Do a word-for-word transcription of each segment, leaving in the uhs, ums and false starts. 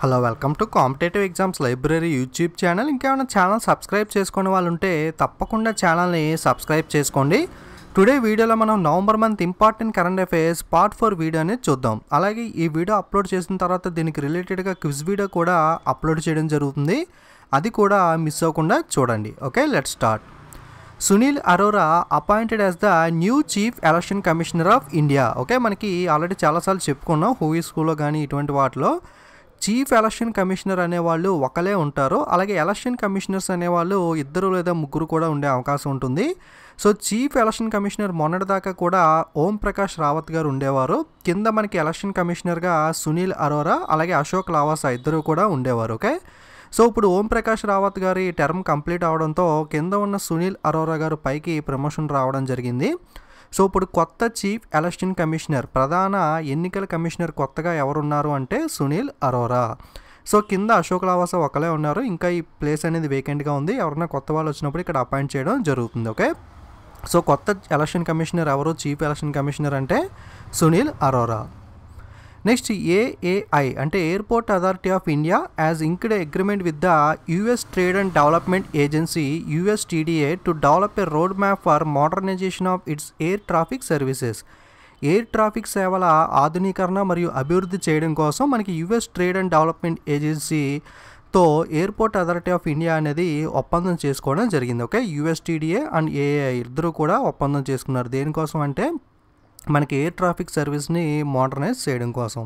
Hello welcome to competitive exams library YouTube channel. ఇంకేమైనా channel subscribe చేసుకునే వాళ్ళు ఉంటే తప్పకుండా ఛానల్ని సబ్స్క్రైబ్ చేసుకోండి. టుడే వీడియోలో మనం November month important current affairs part four video అనేది చూద్దాం. అలాగే ఈ వీడియో అప్లోడ్ చేసిన తర్వాత దీనికి రిలేటెడ్గా క్విజ్ వీడియో కూడా అప్లోడ్ చేయడం జరుగుతుంది. అది కూడా మిస్ అవ్వకుండా చూడండి. Okay, let's start. Sunil Arora appointed as the new chief election commissioner of India. Okay, మనకి ఆల్రెడీ చాలాసార్లు చెప్పుకున్నాం హూవీ స్కూల్లో కానీ ఇటువంటి వాటిలో చీఫ్ ఎలక్షన్ కమిషనర్ అనేవాళ్ళు ఒకలే ఉంటారు. అలాగే ఎలక్షన్ కమిషనర్స్ అనేవాళ్ళు ఇద్దరు లేదా ముగ్గురు కూడా ఉండే అవకాశం ఉంటుంది. సో చీఫ్ ఎలక్షన్ కమిషనర్ మొన్నటిదాకా కూడా ఓం ప్రకాష్ రావత్ గారు ఉండేవారు. కింద మనకి ఎలక్షన్ కమిషనర్గా సునీల్ అరోరా అలాగే అశోక్ లావాసా ఇద్దరు కూడా ఉండేవారు. ఓకే, సో ఇప్పుడు ఓం ప్రకాష్ రావత్ గారి టర్మ్ కంప్లీట్ అవడంతో కింద ఉన్న సునీల్ అరోరా గారు పైకి ప్రమోషన్ రావడం జరిగింది. సో ఇప్పుడు కొత్త చీఫ్ ఎలక్షన్ కమిషనర్ ప్రధాన ఎన్నికల కమిషనర్ కొత్తగా ఎవరున్నారు అంటే సునీల్ అరోరా. సో కింద అశోక్ లావాసా ఒకలే ఉన్నారు, ఇంకా ఈ ప్లేస్ అనేది వేకెంట్గా ఉంది. ఎవరైనా కొత్త వాళ్ళు వచ్చినప్పుడు ఇక్కడ అపాయింట్ చేయడం జరుగుతుంది. ఓకే, సో కొత్త ఎలక్షన్ కమిషనర్ ఎవరు, చీఫ్ ఎలక్షన్ కమిషనర్ అంటే సునీల్ అరోరా. నెక్స్ట్ ఏఏఐ అంటే airport authority of India as inked agreement with the US trade and development agency USTDA to develop a road map for modernisation of its air traffic services. Air traffic సేవల ఆధునీకరణ మరియు అభివృద్ధి చేయడం కోసం మనకి US trade and development ఏజెన్సీతో airport authority of India అనేది ఒప్పందం చేసుకోవడం జరిగింది. ఓకే, యూఎస్టీడీఏ అండ్ ఏఏఐ ఇద్దరు కూడా ఒప్పందం చేసుకున్నారు. దేనికోసం అంటే మనకి ఎయిర్ ట్రాఫిక్ సర్వీస్ని మోడర్నైజ్ చేయడం కోసం.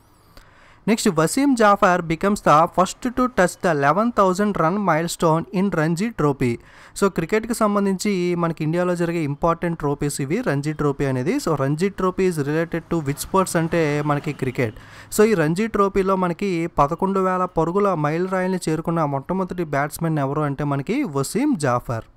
Next Wasim Jaffer becomes the first to touch the eleven thousand run milestone in Ranji trophy. So క్రికెట్కి సంబంధించి మనకి ఇండియాలో జరిగే ఇంపార్టెంట్ ట్రోఫీస్ ఇవి రంజీ ట్రోఫీ అనేది. So Ranji trophy is related to which sports అంటే మనకి క్రికెట్. సో ఈ రంజీ ట్రోఫీలో మనకి పదకొండు వేల పరుగుల మైల్ రాయిల్ని చేరుకున్న మొట్టమొదటి బ్యాట్స్మెన్ ఎవరు అంటే మనకి Wasim Jaffer.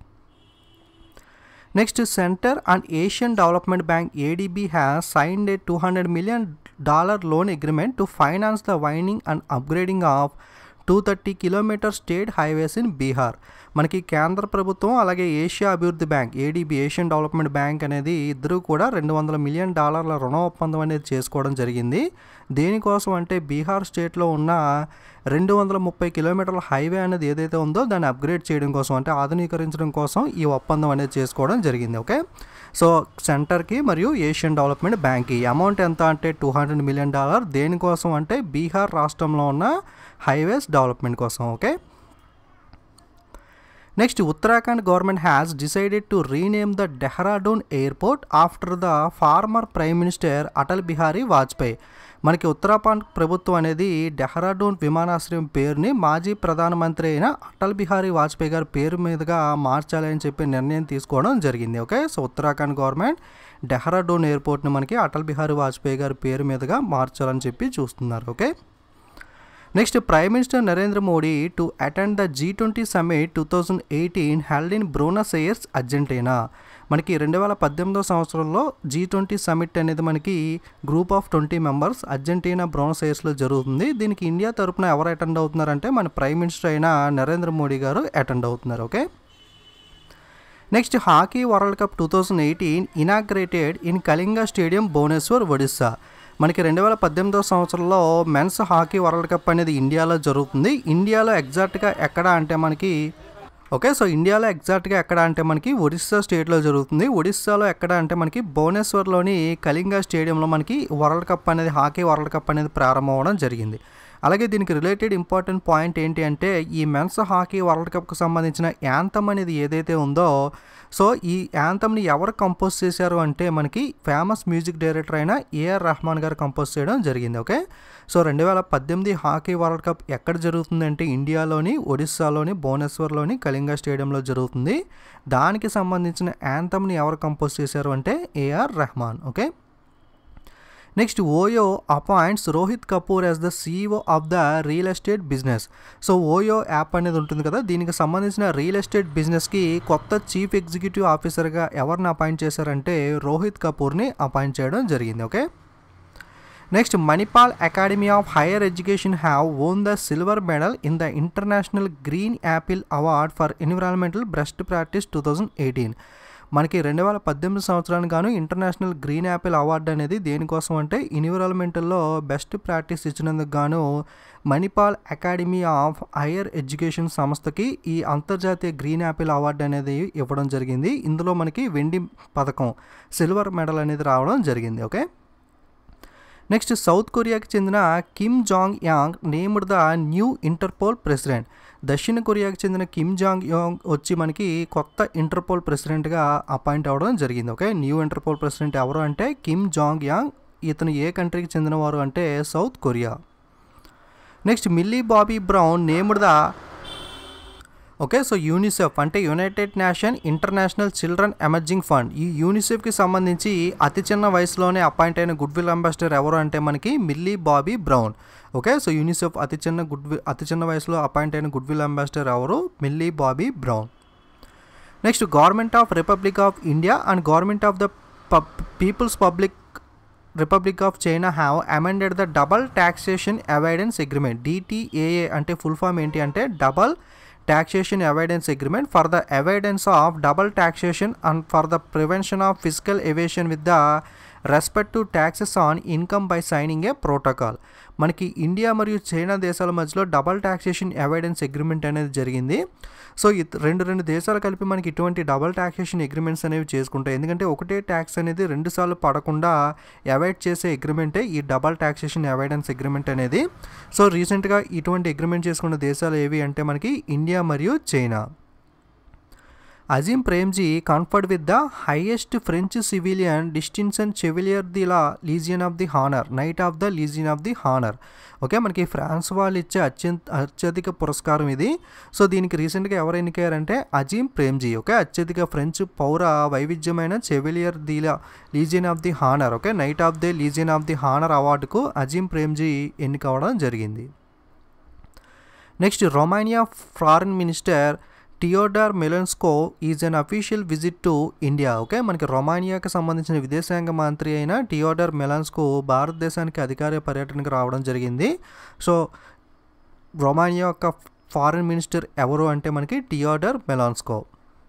Next centre and Asian development bank ADB has signed a two hundred million dollar loan agreement to finance the widening and upgrading of two thirty kilometre state highways in Bihar. మనకి కేంద్ర ప్రభుత్వం అలాగే Asia అభివృద్ధి bank ADB Asian development bank అనేది ఇద్దరు కూడా రెండు వందల మిలియన్ డాలర్ల రుణ ఒప్పందం అనేది చేసుకోవడం జరిగింది. దేనికోసం అంటే బీహార్ స్టేట్లో ఉన్న రెండు వందల ముప్పై కిలోమీటర్ల హైవే అనేది ఏదైతే ఉందో దాన్ని అప్గ్రేడ్ చేయడం కోసం అంటే ఆధునీకరించడం కోసం ఈ ఒప్పందం అనేది చేసుకోవడం జరిగింది. ఓకే, సో సెంటర్కి మరియు ఏషియన్ డెవలప్మెంట్ బ్యాంక్కి అమౌంట్ ఎంత అంటే టూ హండ్రెడ్ మిలియన్ డాలర్. దేనికోసం అంటే బీహార్ రాష్ట్రంలో ఉన్న హైవేస్ డెవలప్మెంట్ కోసం. Okay, next Uttarakhand government has decided to rename the Dehradun airport after the former prime minister Atal Bihari Vajpayee. మనకి ఉత్తరాఖండ్ ప్రభుత్వం అనేది డెహ్రాడూన్ విమానాశ్రయం పేరుని మాజీ ప్రధానమంత్రి అయిన అటల్ బిహారీ వాజ్పేయి గారి పేరు మీదుగా మార్చాలని చెప్పి నిర్ణయం తీసుకోవడం జరిగింది. Okay, so Uttarakhand government Dehradun ఎయిర్పోర్ట్ని మనకి అటల్ బిహారీ వాజ్పేయి గారి పేరు మీదుగా మార్చాలని చెప్పి చూస్తున్నారు. Okay, next prime minister Narendra Modi to attend the G twenty summit two thousand eighteen held in Buenos Aires Argentina. మనకి రెండు వేల పద్దెనిమిదో సంవత్సరంలో జీ ట్వంటీ సమ్మిట్ అనేది మనకి group of twenty members Argentina Buenos ఎయిర్స్లో జరుగుతుంది. దీనికి ఇండియా తరపున ఎవరు అటెండ్ అవుతున్నారంటే మన ప్రైమ్ మినిస్టర్ అయిన నరేంద్ర మోడీ గారు అటెండ్ అవుతున్నారు. Okay, next hockey world cup two thousand eighteen inaugurated in Kalinga stadium Bhubaneswar Odisha. మనకి రెండు వేల పద్దెనిమిదవ సంవత్సరంలో మెన్స్ హాకీ వరల్డ్ కప్ అనేది ఇండియాలో జరుగుతుంది. ఇండియాలో ఎగ్జాక్ట్గా ఎక్కడ అంటే మనకి ఓకే సో ఇండియాలో ఎగ్జాక్ట్గా ఎక్కడ అంటే మనకి ఒడిస్సా స్టేట్లో జరుగుతుంది. ఒడిస్సాలో ఎక్కడ అంటే మనకి భువనేశ్వర్లోని కళింగ స్టేడియంలో మనకి వరల్డ్ కప్ అనేది హాకీ వరల్డ్ కప్ అనేది ప్రారంభం అవ్వడం జరిగింది. అలాగే దీనికి రిలేటెడ్ ఇంపార్టెంట్ పాయింట్ ఏంటి అంటే ఈ మెన్స్ హాకీ వరల్డ్ కప్కి సంబంధించిన యాంథమ్ అనేది ఏదైతే ఉందో సో ఈ యాంథమ్ని ఎవరు కంపోజ్ చేశారు అంటే మనకి ఫేమస్ మ్యూజిక్ డైరెక్టర్ అయిన ఏఆర్ రెహమాన్ గారు కంపోజ్ చేయడం జరిగింది. ఓకే, సో రెండు వేల పద్దెనిమిది హాకీ వరల్డ్ కప్ ఎక్కడ జరుగుతుంది అంటే ఇండియాలోని ఒడిస్సాలోని భువనేశ్వర్లోని కళింగ స్టేడియంలో జరుగుతుంది. దానికి సంబంధించిన యాంథమ్ని ఎవరు కంపోజ్ చేశారు అంటే AR Rahman. Okay, next OYO appoints Rohit Kapoor as the CEO of the real estate business. So OYO app అనేది ఉంటుంది కదా, దీనికి సంబంధించిన రియల్ ఎస్టేట్ బిజినెస్కి కొత్త చీఫ్ ఎగ్జిక్యూటివ్ ఆఫీసర్గా ఎవరిని అపాయింట్ చేశారంటే రోహిత్ కపూర్ని అపాయింట్ చేయడం జరిగింది. Okay, next Manipal academy of higher education have won the silver medal in the international green apple award for environmental best practice two thousand eighteen. మనకి రెండు వేల పద్దెనిమిది సంవత్సరానికి గాను ఇంటర్నేషనల్ గ్రీన్ యాపిల్ అవార్డు అనేది దేనికోసం అంటే ఎన్విరాన్మెంటల్లో బెస్ట్ ప్రాక్టీస్ ఇచ్చినందుకు గాను Manipal academy of higher education సంస్థకి ఈ అంతర్జాతీయ గ్రీన్ యాపిల్ అవార్డు అనేది ఇవ్వడం జరిగింది. ఇందులో మనకి వెండి పథకం సిల్వర్ మెడల్ అనేది రావడం జరిగింది. ఓకే, నెక్స్ట్ సౌత్ కొరియాకి చెందిన Kim Jong Yang named the new Interpol president. దక్షిణ కొరియాకి చెందిన కిమ్ జాంగ్ యాంగ్ వచ్చి మనకి కొత్త ఇంటర్పోల్ ప్రెసిడెంట్గా అపాయింట్ అవ్వడం జరిగింది. ఓకే, న్యూ ఇంటర్పోల్ ప్రెసిడెంట్ ఎవరు అంటే కిమ్ జాంగ్ యాంగ్. ఇతను ఏ కంట్రీకి చెందినవారు అంటే South Korea. Next Millie Bobby Brown named the okay so UNICEF అంటే united nation international children emerging fund. ఈ యూనిసెఫ్కి సంబంధించి అతి చిన్న వయసులోనే అపాయింట్ అయిన గుడ్ విల్ అంబాసిడర్ ఎవరు అంటే మనకి Millie Bobby Brown. Okay, so UNICEF అతి చిన్న గుడ్ విల్ అతి చిన్న వయసులో అపాయింట్ అయిన గుడ్ విల్ అంబాసిడర్ ఎవరు? Millie Bobby Brown. Next government of republic of India and government of the people's public republic of China have amended the double taxation avoidance agreement. DTAA అంటే full form ఏంటి అంటే double taxation avoidance agreement for the avoidance of double taxation and for the prevention of fiscal evasion with the respect to taxes on income by signing a protocol. మనకి India మరియు China దేశాల మధ్యలో double taxation avoidance agreement అనేది జరిగింది. So రెండు రెండు దేశాలు కలిపి మనకి ఇటువంటి డబల్ టాక్సేషన్ అగ్రిమెంట్స్ అనేవి చేసుకుంటాయి. ఎందుకంటే ఒకటే ట్యాక్స్ అనేది రెండు సార్లు పడకుండా అవాయిడ్ చేసే అగ్రిమెంటే ఈ డబల్ టాక్సేషన్ అవాయిడెన్స్ అగ్రిమెంట్ అనేది. సో రీసెంట్గా ఇటువంటి అగ్రిమెంట్ చేసుకున్న దేశాలు ఏవి అంటే మనకి ఇండియా మరియు China. Azim Premji conferred with the highest French civilian distinction Chevalier de la Legion of the Honor, Knight of the Legion of the Honor. Okay, మనకి ఫ్రాన్స్ వాళ్ళు ఇచ్చే అత్యంత అత్యధిక పురస్కారం ఇది. సో దీనికి రీసెంట్గా ఎవరు ఎన్నికయ్యారంటే అజీమ్ ప్రేమ్జీ. ఓకే, అత్యధిక ఫ్రెంచ్ పౌర వైవిధ్యమైన chevalier de la Legion of the Honour okay knight of the Legion of the Honour అవార్డుకు అజీమ్ ప్రేమ్జీ ఎన్నికవడం జరిగింది. Next Romania foreign minister Teodor Melescanu is on official visit to India. Okay, మనకి రొమానియాకి సంబంధించిన విదేశాంగ మంత్రి అయిన టియోడార్ మెలెన్స్కో భారతదేశానికి అధికారిక పర్యటనకు రావడం జరిగింది. సో రొమానియా యొక్క ఫారిన్ మినిస్టర్ ఎవరు అంటే మనకి Teodor Melescanu.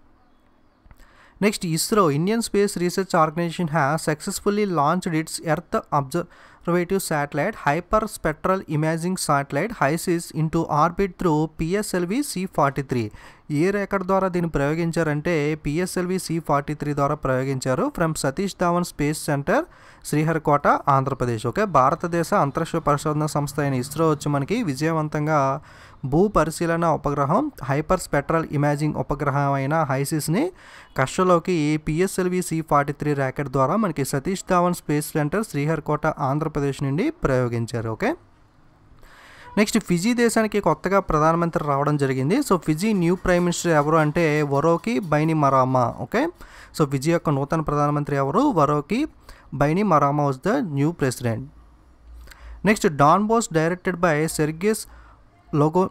Next ISRO Indian space research organisation has successfully launched its earth observation satellite hyper spectral imaging satellite HysIS into orbit through PSLV C forty three. ఏ రేఖర్ ద్వారా దీన్ని ప్రయోగించారంటే పిఎస్ఎల్వి సి ఫార్టీ త్రీ ద్వారా ప్రయోగించారు from Satish Dhawan space centre Sriharikota Andhra Pradesh. Okay, భారతదేశ అంతరిక్ష పరిశోధన సంస్థ అయిన ఇస్రో వచ్చి మనకి విజయవంతంగా భూ పరిశీలన ఉపగ్రహం హైపర్ స్పెక్ట్రల్ ఇమేజింగ్ ఉపగ్రహం అయిన హైసిస్ని కక్షలోకి PSLV C forty three rocket ద్వారా మనకి సతీష్ ధావన్ స్పేస్ సెంటర్ శ్రీహరికోట ఆంధ్రప్రదేశ్ నుండి ప్రయోగించారు. ఓకే, నెక్స్ట్ ఫిజీ దేశానికి కొత్తగా ప్రధానమంత్రి రావడం జరిగింది. So Fiji new prime minister ఎవరు అంటే Voreqe Bainimarama. Okay, so Fiji యొక్క నూతన ప్రధానమంత్రి ఎవరు? Voreqe Bainimarama was the new president. Next Donbass directed by Sergei logo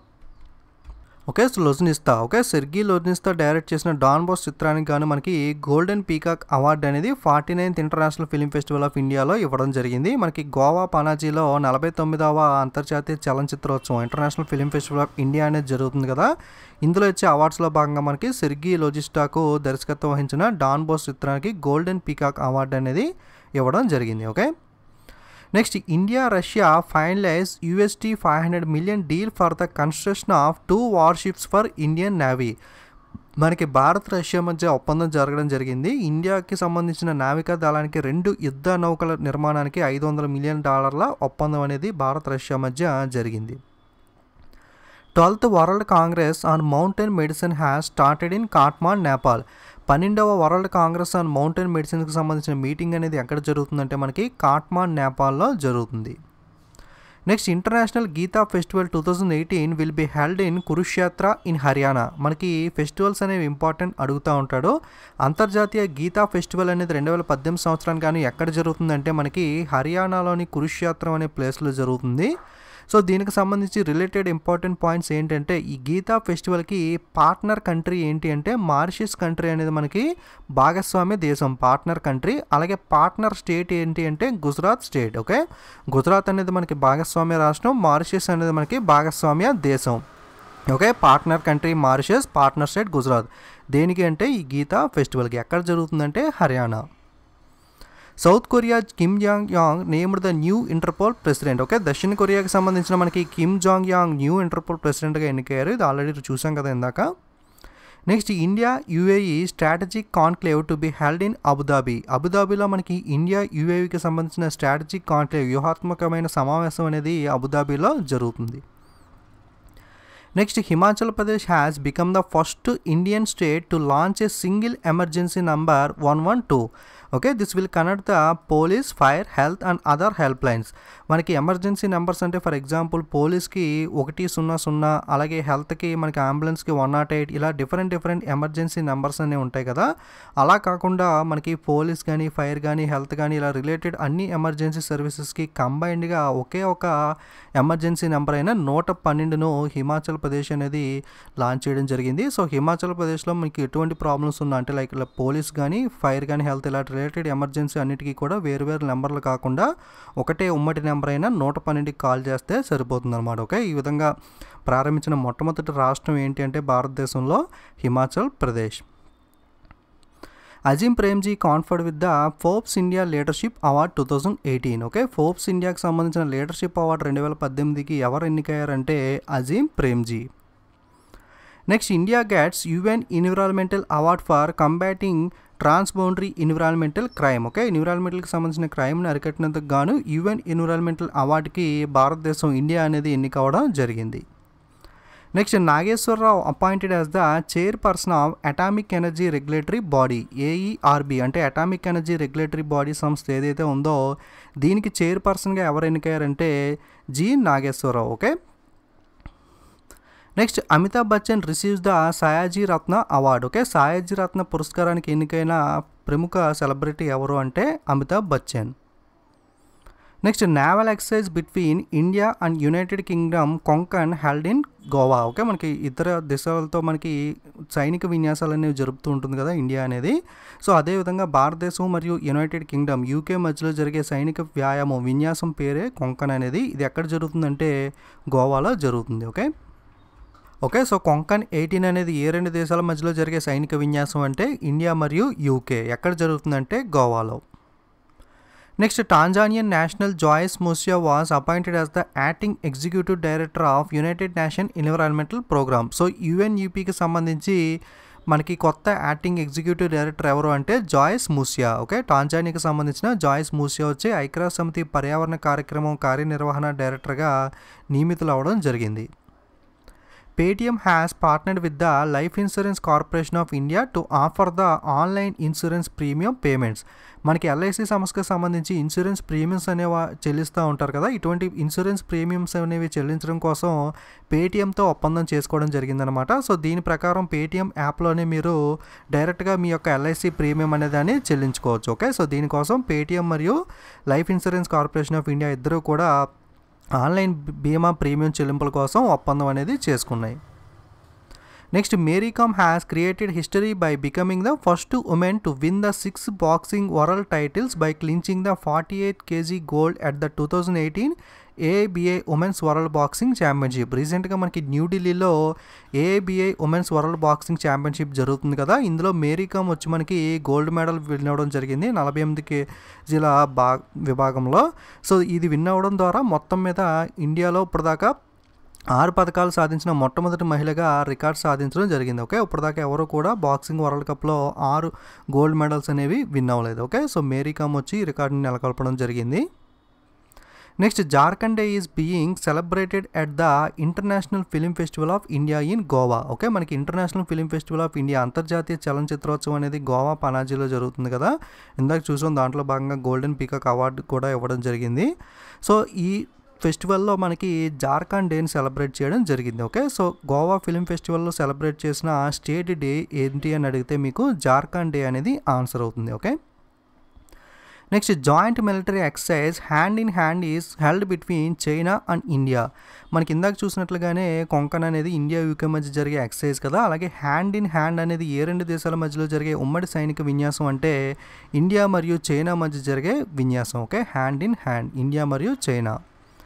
okay so Loznitsa okay Sergei Loznitsa direct చేసిన డాన్ బాస్ చిత్రానికి గాను మనకి గోల్డెన్ పీకాక్ అవార్డు అనేది forty ninth international film festival of ఇండియాలో ఇవ్వడం జరిగింది. మనకి గోవా పనాజీలో నలభై తొమ్మిదవ అంతర్జాతీయ చలనచిత్రోత్సవం international film festival of India అనేది జరుగుతుంది కదా. ఇందులో ఇచ్చే అవార్డ్స్లో భాగంగా మనకి సెర్గీ లోజిస్టాకు దర్శకత్వం వహించిన డాన్ బాస్ చిత్రానికి గోల్డెన్ పీకాక్ అవార్డు అనేది ఇవ్వడం జరిగింది. Okay, next India Russia finalise UST five hundred million deal for the construction of two warships for Indian navy. మనకి భారత్ రష్యా మధ్య ఒప్పందం జరగడం జరిగింది. ఇండియాకి సంబంధించిన నావికా దళానికి రెండు యుద్ధ నౌకల నిర్మాణానికి ఐదు వందల మిలియన్ డాలర్ల ఒప్పందం అనేది భారత్ రష్యా మధ్య జరిగింది. Twelfth world congress on mountain medicine has started in Kathmandu, Nepal. పన్నెండవ వరల్డ్ కాంగ్రెస్ ఆన్ మౌంటైన్ మెడిసిన్కి సంబంధించిన మీటింగ్ అనేది ఎక్కడ జరుగుతుందంటే మనకి కాట్మాండ్, నేపాల్లో జరుగుతుంది. Next international Gita festival two thousand eighteen will be held in Kurukshetra in Haryana. మనకి ఫెస్టివల్స్ అనేవి ఇంపార్టెంట్ అడుగుతూ ఉంటాడు. అంతర్జాతీయ గీతా ఫెస్టివల్ అనేది రెండు వేల పద్దెనిమిది సంవత్సరానికి కానీ ఎక్కడ జరుగుతుందంటే మనకి హర్యానాలోని కురుక్షేత్రం అనే ప్లేస్లో జరుగుతుంది. సో దీనికి సంబంధించి రిలేటెడ్ ఇంపార్టెంట్ పాయింట్స్ ఏంటంటే ఈ గీతా ఫెస్టివల్కి పార్ట్నర్ కంట్రీ ఏంటి అంటే మారిషస్ కంట్రీ అనేది మనకి భాగస్వామ్య దేశం, పార్ట్నర్ కంట్రీ. అలాగే పార్ట్నర్ స్టేట్ ఏంటి అంటే గుజరాత్ స్టేట్. ఓకే, గుజరాత్ అనేది మనకి భాగస్వామ్య రాష్ట్రం, మారిషస్ అనేది మనకి భాగస్వామ్య దేశం. Okay, partner country Mauritius, partner state Gujarat. దేనికి అంటే ఈ గీతా ఫెస్టివల్కి. ఎక్కడ జరుగుతుందంటే Haryana. South Korea Kim Jong Yang named the new Interpol president. Okay, దక్షిణ కొరియాకి సంబంధించిన మనకి Kim Jong Yang new Interpol ప్రెసిడెంట్గా ఎన్నికయ్యారు. ఇది ఆల్రెడీ చూసాం కదా ఇందాక. Next India UAE strategic conclave to be held in Abu Dhabi. అబుదాబిలో మనకి ఇండియా యూఏఈకి సంబంధించిన స్ట్రాటజిక్ కాన్క్లేవ్ వ్యూహాత్మకమైన సమావేశం అనేది అబుదాబిలో జరుగుతుంది. Next Himachal Pradesh has become the first Indian state to launch a single emergency number one one two. Okay, this will connect the police, fire, health and other helplines. మనకి emergency numbers అంటే for example పోలీస్కి ఒకటి సున్నా సున్నా, అలాగే హెల్త్కి మనకి అంబులెన్స్కి వన్ నాట్ ఎయిట్, ఇలా డిఫరెంట్ డిఫరెంట్ ఎమర్జెన్సీ నెంబర్స్ అనేవి ఉంటాయి కదా. అలా కాకుండా మనకి పోలీస్ కానీ, ఫైర్ కానీ, హెల్త్ కానీ ఇలా రిలేటెడ్ అన్ని ఎమర్జెన్సీ సర్వీసెస్కి కంబైన్డ్గా ఒకే ఒక ఎమర్జెన్సీ నెంబర్ అయిన నూట పన్నెండును హిమాచల్ ప్రదేశ్ అనేది లాంచ్ చేయడం జరిగింది. సో హిమాచల్ ప్రదేశ్లో మీకు ఎటువంటి ప్రాబ్లమ్స్ ఉన్నా అంటే లైక్ పోలీస్ కానీ, ఫైర్ కానీ, హెల్త్ ఇలా రిలేటెడ్ ఎమర్జెన్సీ అన్నిటికీ కూడా వేరు వేరు నెంబర్లు కాకుండా ఒకటే ఉమ్మడి నెంబర్ అయినా నూట పన్నెండుకి కాల్ చేస్తే సరిపోతుంది అనమాట. ఓకే, ఈ విధంగా ప్రారంభించిన మొట్టమొదటి రాష్ట్రం ఏంటి అంటే భారతదేశంలో Himachal Pradesh. Azim Premji conferred with the Forbes India leadership award two thousand eighteen. Okay, Forbes ఇండియాకి సంబంధించిన లీడర్షిప్ అవార్డు రెండు వేల పద్దెనిమిదికి ఎవరు ఎన్నికయ్యారంటే Azim Premji. Next India gets UN environmental award for combating transboundary environmental crime. Okay, ఎన్విరాన్మెంటల్కి సంబంధించిన క్రైమ్ని అరికట్టినందుకు గాను యుఎన్ ఎన్విరాన్మెంటల్ అవార్డుకి భారతదేశం ఇండియా అనేది ఎన్నికవడం జరిగింది. Next Nageswara Rao appointed as the chairperson of atomic energy regulatory body AERB. అంటే అటామిక్ ఎనర్జీ రెగ్యులేటరీ బాడీ సంస్థ ఏదైతే ఉందో దీనికి చైర్పర్సన్గా ఎవరు ఎన్నికయ్యారంటే G Nageswara Rao. Okay, next Amitabh Bachchan receives the Sayaji Ratna award. Okay, Sayaji Ratna పురస్కారానికి ఎన్నికైన ప్రముఖ సెలబ్రిటీ ఎవరు అంటే Amitabh Bachchan. Next naval exercise between India and United Kingdom Konkan held in Goa. Okay, మనకి ఇతర దేశాలతో మనకి సైనిక విన్యాసాలు అనేవి జరుపుతూ ఉంటుంది కదా ఇండియా అనేది. సో అదేవిధంగా భారతదేశం మరియు యునైటెడ్ కింగ్డమ్ యూకే మధ్యలో జరిగే సైనిక వ్యాయామం విన్యాసం పేరే కొంకన్ అనేది. ఇది ఎక్కడ జరుగుతుందంటే గోవాలో జరుగుతుంది. Okay okay so Konkan eighteen అనేది ఏ రెండు దేశాల మధ్యలో జరిగే సైనిక విన్యాసం అంటే ఇండియా మరియు యూకే. ఎక్కడ జరుగుతుందంటే గోవాలో. Next Tanzanian national Joyce Msuya was appointed as the acting executive director of United Nation environmental programme. So యుఎన్యూపీకి సంబంధించి మనకి కొత్త యాక్టింగ్ ఎగ్జిక్యూటివ్ డైరెక్టర్ ఎవరు అంటే జాయిస్ మూసియా. ఓకే, టాంజానియాకి సంబంధించిన జాయిస్ మూసియా వచ్చి ఐక్యరాజ్య సమితి పర్యావరణ కార్యక్రమం కార్యనిర్వహణ డైరెక్టర్గా నియమితులు అవ్వడం జరిగింది. Paytm has partnered with the Life Insurance Corporation of India to offer the online insurance premium payments. మనకి ఎల్ఐసి సంస్థకు సంబంధించి ఇన్సూరెన్స్ ప్రీమియమ్స్ అనేవి చెల్లిస్తూ ఉంటారు కదా. ఇటువంటి ఇన్సూరెన్స్ ప్రీమియమ్స్ అనేవి చెల్లించడం కోసం పేటిఎంతో ఒప్పందం చేసుకోవడం జరిగిందనమాట. సో దీని ప్రకారం పేటిఎం యాప్లోనే మీరు డైరెక్ట్గా మీ యొక్క ఎల్ఐసి ప్రీమియం అనే దాన్ని చెల్లించుకోవచ్చు. ఓకే, సో దీనికోసం పేటిఎం మరియు life insurance corporation of India ఇద్దరు కూడా ఆన్లైన్ బీమా ప్రీమియం చెల్లింపుల కోసం ఒప్పందం అనేది చేసుకున్నాయి. Next Mary Kom has created history by becoming the first woman to win the six boxing world titles by clinching the forty eight KG gold at the two thousand eighteen AIBA women's world boxing championship. రీసెంట్గా మనకి న్యూఢిల్లీలో AIBA women's world boxing championship జరుగుతుంది కదా. ఇందులో మేరీకామ్ వచ్చి మనకి gold medal win అవ్వడం జరిగింది నలభై ఎనిమిది కేజీల బా విభాగంలో. సో ఇది విన్ అవ్వడం ద్వారా మొత్తం మీద ఇండియాలో ఇప్పటిదాకా ఆరు పథకాలు సాధించిన మొట్టమొదటి మహిళగా రికార్డ్ సాధించడం జరిగింది. ఓకే, ఇప్పటిదాకా ఎవరు కూడా బాక్సింగ్ వరల్డ్ కప్లో ఆరు గోల్డ్ మెడల్స్ అనేవి విన్ అవ్వలేదు. ఓకే, సో మేరీకామ్ వచ్చి రికార్డుని నెలకొల్పడం జరిగింది. Next Jharkhand day is being celebrated at the international film festival of India in Goa. Okay, మనకి international film festival of India అంతర్జాతీయ చలనచిత్రోత్సవం అనేది గోవా పనాజీలో జరుగుతుంది కదా. ఇందాక చూసాం, దాంట్లో భాగంగా గోల్డెన్ పీకాక్ అవార్డు కూడా ఇవ్వడం జరిగింది. సో ఈ ఫెస్టివల్లో మనకి జార్ఖండ్ డేని సెలబ్రేట్ చేయడం జరిగింది. ఓకే, సో గోవా ఫిలిం ఫెస్టివల్లో సెలబ్రేట్ చేసిన స్టేట్ డే ఏంటి అని అడిగితే మీకు జార్ఖండ్ డే అనేది ఆన్సర్ అవుతుంది. Okay, next joint military exercise hand in hand is held between China and India. మనకి ఇందాక చూసినట్లుగానే కొంకన్ అనేది ఇండియా యూకే మధ్య జరిగే ఎక్సర్సైజ్ కదా. అలాగే హ్యాండ్ ఇన్ హ్యాండ్ అనేది ఏ రెండు దేశాల మధ్యలో జరిగే ఉమ్మడి సైనిక విన్యాసం అంటే ఇండియా మరియు చైనా మధ్య జరిగే విన్యాసం. Okay, hand in hand India మరియు China.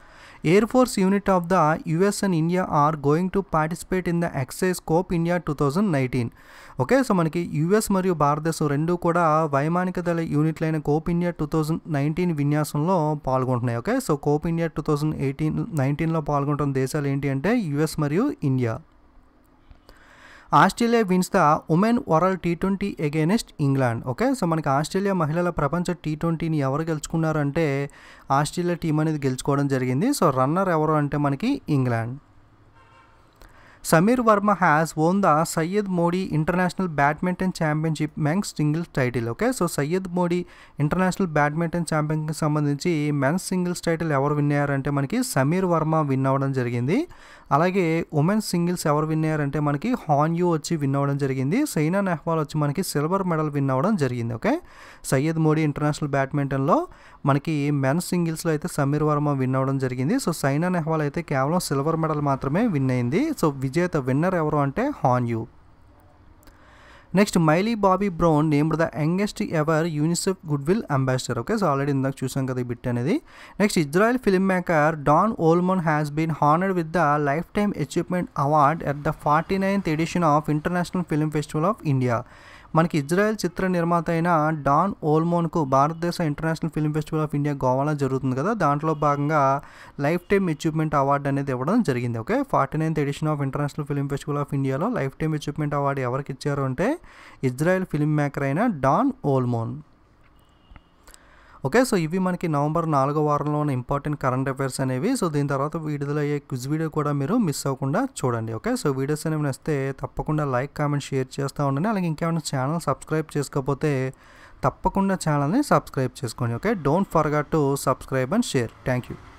Air force unit of the US and India are going to participate in the exercise Cope India two thousand nineteen. Okay, so మనకి యుఎస్ మరియు భారతదేశం రెండు కూడా వైమానిక దళ యూనిట్లైన Cope India two thousand nineteen విన్యాసంలో పాల్గొంటున్నాయి. Okay, so Cope India two thousand eighteen నైన్టీన్లో పాల్గొంటున్న దేశాలు ఏంటి అంటే యుఎస్ మరియు India. Australia wins the women world T twenty against England. Okay, so మనకి ఆస్ట్రేలియా మహిళల ప్రపంచ టీ ట్వంటీని ఎవరు గెలుచుకున్నారంటే ఆస్ట్రేలియా టీం అనేది గెలుచుకోవడం జరిగింది. సో రన్నర్ ఎవరు అంటే మనకి England. Sameer Verma has won the Syed Modi international badminton championship men's singles title. Okay, so Syed Modi international badminton ఛాంపియన్కి సంబంధించి మెన్స్ సింగిల్స్ టైటిల్ ఎవరు విన్ అయ్యారంటే మనకి సమీర్ వర్మ విన్ అవ్వడం జరిగింది. అలాగే ఉమెన్స్ సింగిల్స్ ఎవరు విన్ అయ్యారంటే మనకి హాన్ యూ వచ్చి విన్ అవ్వడం జరిగింది. సైనా నెహ్వాల్ వచ్చి మనకి సిల్వర్ మెడల్ విన్ అవ్వడం జరిగింది. ఓకే, సయ్యద్ మోడీ ఇంటర్నేషనల్ బ్యాడ్మింటన్లో మనకి మెన్స్ సింగిల్స్లో అయితే సమీర్ వర్మ విన్ అవ్వడం జరిగింది. సో సైనా నెహ్వాల్ అయితే కేవలం సిల్వర్ మెడల్ మాత్రమే విన్ అయింది. సో విజేత విన్నర్ ఎవరు అంటే Han Yue. Next Millie Bobby Brown named the youngest ever UNICEF good will ambassador. Okay, so already ఇందాక చూసాం కదా ఈ బిట్ అనేది. Next Israel filmmaker Dan Wolman has been honoured with the lifetime achievement award at the forty ninth edition of international film festival of India. మనకి Israel చిత్ర నిర్మాత అయిన Dan ఓల్మోన్కు భారతదేశ international film festival of India గోవాలో జరుగుతుంది కదా, దాంట్లో భాగంగా లైఫ్ టైమ్ అచీవ్మెంట్ అవార్డు అనేది ఇవ్వడం జరిగింది. Okay, forty ninth edition of international film festival of ఇండియాలో లైఫ్ టైమ్ అచీవ్మెంట్ అవార్డు ఎవరికి ఇచ్చారు అంటే ఇజ్రాయెల్ ఫిల్మ్ మేకర్ అయిన డాన్ ఓల్మోన్. ఓకే, సో ఇవి మనకి నవంబర్ నాలుగో వారంలో ఉన్న ఇంపార్టెంట్ కరెంట్ అఫైర్స్ అనేవి. సో దీని తర్వాత విడుదలయ్యే క్విజ్ వీడియో కూడా మీరు మిస్ అవ్వకుండా చూడండి. ఓకే, సో వీడియోస్ అనేవి నచ్చితే తప్పకుండా లైక్ కామెంట్ షేర్ చేస్తూ ఉండండి. అలాగే ఇంకేమైనా ఛానల్ సబ్స్క్రైబ్ చేసుకోకపోతే తప్పకుండా ఛానల్ని సబ్స్క్రైబ్ చేసుకోండి. Okay, don't forget to subscribe and share. Thank you.